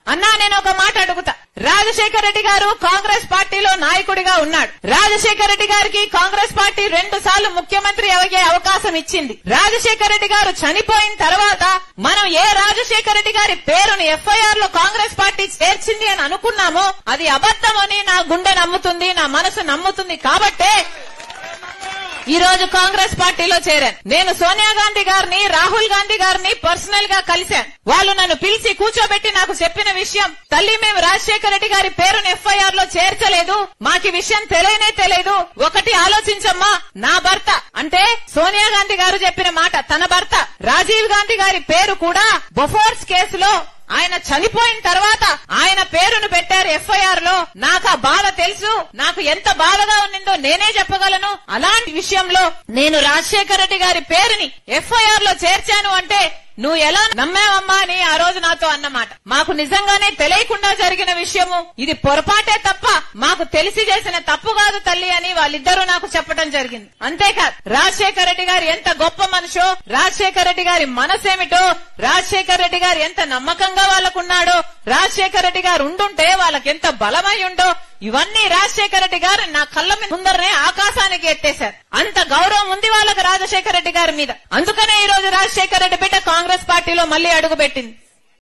అన్నా నేను ఒక మాట అడుగుతా. రాజశేఖర రెడ్డి గారు కాంగ్రెస్ పార్టీలో నాయకుడిగా ఉన్నాడు. రాజశేఖర రెడ్డి గారికి కాంగ్రెస్ పార్టీ 2 సార్లు ముఖ్యమంత్రి అయ్యే అవకాశం ఇచ్చింది. రాజశేఖర రెడ్డి గారు చనిపోయిన తర్వాత మనం ఏ రాజశేఖర రెడ్డి గారి పేరుని ఎఫ్ఐఆర్ లో కాంగ్రెస్ పార్టీ చేర్చింది అని అనుకున్నామో అది అబద్ధమని నా గుండె నమ్ముతుంది, నా మనసు నమ్ముతుంది. కాబట్టే ఈ రోజు కాంగ్రెస్ పార్టీలో చేరాను. నేను సోనియా గాంధీ గారిని, రాహుల్ గాంధీ గారిని పర్సనల్ గా కలిశాను. వాళ్ళు నన్ను పిలిచి కూర్చోబెట్టి నాకు చెప్పిన విషయం, తల్లి మేము రాజశేఖర రెడ్డి గారి పేరును ఎఫ్ఐఆర్ లో చేర్చలేదు, మాకు విషయం తెలియనే తెలియదు. ఒకటి ఆలోచించమ్మా, నా భర్త అంటే సోనియా గాంధీ గారు చెప్పిన మాట, తన భర్త రాజీవ్ గాంధీ గారి పేరు కూడా బొఫోర్స్ కేసులో ఆయన చనిపోయిన తర్వాత ఆయన పేరును పెట్టారు ఎఫ్ఐఆర్ లో. నాకు ఆ బాధ తెలుసు, నాకు ఎంత బాధగా ఉన్నిందో నేనే చెప్పగలను. అలాంటి విషయంలో నేను రాజశేఖర రెడ్డి గారి పేరుని ఎఫ్ఐఆర్ లో చేర్చాను అంటే నువ్వు ఎలా నమ్మావమ్మా అని ఆ రోజు నాతో అన్నమాట. మాకు నిజంగానే తెలియకుండా జరిగిన విషయము, ఇది పొరపాటే తప్ప మాకు తెలిసి చేసిన తప్పు కాదు తల్లి అని వాళ్ళిద్దరూ నాకు చెప్పడం జరిగింది. అంతేకాదు రాజశేఖర రెడ్డి గారు ఎంత గొప్ప మనిషో, రాజశేఖర రెడ్డి గారి మనసేమిటో, రాజశేఖర రెడ్డి గారు ఎంత నమ్మకంగా వాళ్ళకున్నాడో, రాజశేఖర రెడ్డి గారు ఉండుంటే వాళ్ళకి ఎంత బలమై ఉండో, ఇవన్నీ రాజశేఖర రెడ్డి గారు నా కళ్ళ ముందరనే ఆకాశానికి ఎత్తేశారు. అంత గౌరవం ఉంది వాళ్ళకి రాజశేఖర రెడ్డి గారి మీద. అందుకనే ఈ రోజు రాజశేఖర రెడ్డి బిడ్డ కాంగ్రెస్ పార్టీలో మళ్లీ అడుగుపెట్టింది.